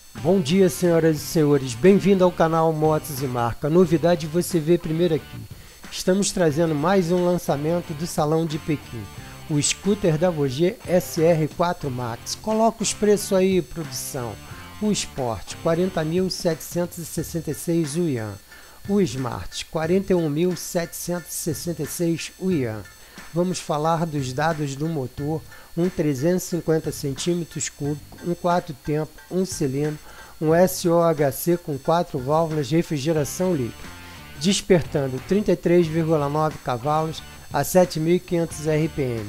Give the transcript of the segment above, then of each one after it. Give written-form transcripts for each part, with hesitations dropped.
Bom dia, senhoras e senhores, bem-vindo ao canal Motos e Marca. A novidade você vê primeiro aqui. Estamos trazendo mais um lançamento do Salão de Pequim, o scooter da Voger SR4 Max. Coloca os preços aí, produção. O Sport, 40.766 yuan. O Smart, 41.766 yuan. Vamos falar dos dados do motor, um 350 cm3, um 4 tempo, um cilindro, um SOHC com 4 válvulas de refrigeração líquida, despertando 33,9 cavalos a 7.500 RPM,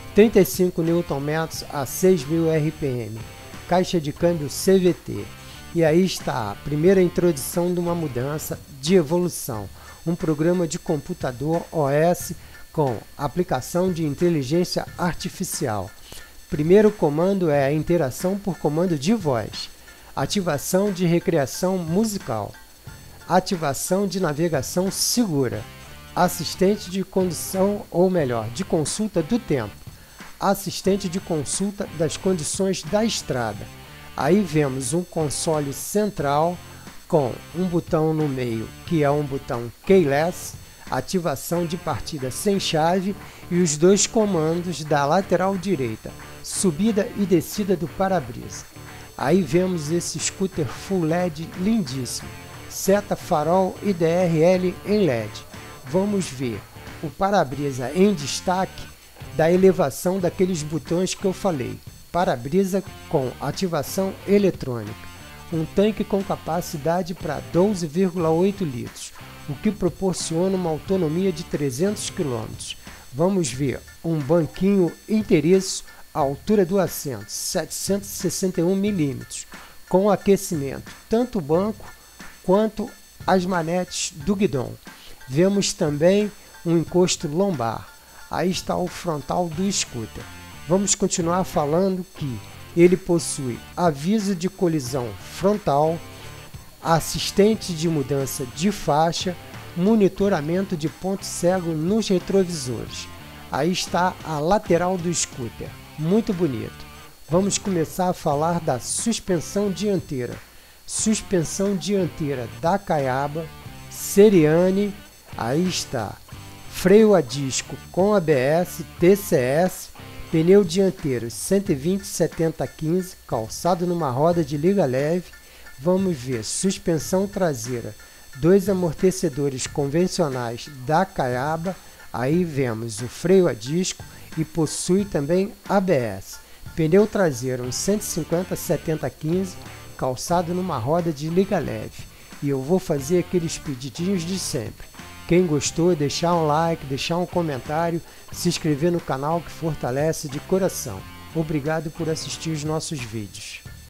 35 Nm a 6.000 RPM, caixa de câmbio CVT. E aí está a primeira introdução de uma mudança de evolução, um programa de computador OS com aplicação de inteligência artificial. Primeiro comando é a interação por comando de voz, ativação de recreação musical, ativação de navegação segura, assistente de condução, ou melhor, de consulta do tempo, assistente de consulta das condições da estrada. Aí vemos um console central com um botão no meio, que é um botão keyless, ativação de partida sem chave, e os dois comandos da lateral direita, subida e descida do para-brisa. Aí vemos esse scooter full LED lindíssimo, seta, farol e DRL em LED. Vamos ver o para-brisa em destaque da elevação daqueles botões que eu falei. Para-brisa com ativação eletrônica, um tanque com capacidade para 12,8 litros, o que proporciona uma autonomia de 300 km. Vamos ver um banquinho inteiriço à altura do assento, 761 mm, com aquecimento, tanto o banco quanto as manetes do guidão. Vemos também um encosto lombar. Aí está o frontal do scooter. Vamos continuar falando que ele possui aviso de colisão frontal, assistente de mudança de faixa, monitoramento de ponto cego nos retrovisores. Aí está a lateral do scooter, muito bonito. Vamos começar a falar da suspensão dianteira. Suspensão dianteira da Kayaba, Seriane, aí está. Freio a disco com ABS, TCS, pneu dianteiro 120/70/15, calçado numa roda de liga leve. Vamos ver suspensão traseira, 2 amortecedores convencionais da Kayaba. Aí vemos o freio a disco e possui também ABS. Pneu traseiro 150/70/15, calçado numa roda de liga leve. E eu vou fazer aqueles pedidinhos de sempre. Quem gostou, deixar um like, deixar um comentário, se inscrever no canal que fortalece de coração. Obrigado por assistir os nossos vídeos.